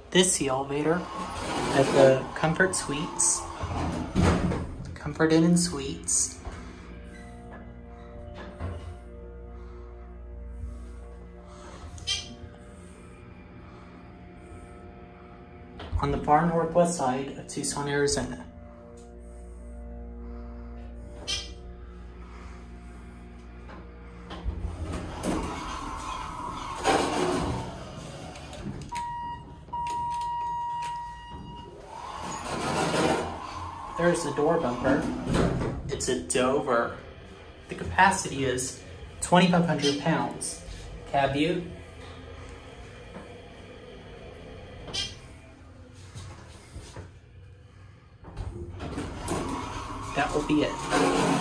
This the elevator at the Comfort Suites. Comfort Inn and Suites. On the far northwest side of Tucson, Arizona. There's the door bumper. It's a Dover. The capacity is 2,500 pounds. Cab view. That will be it.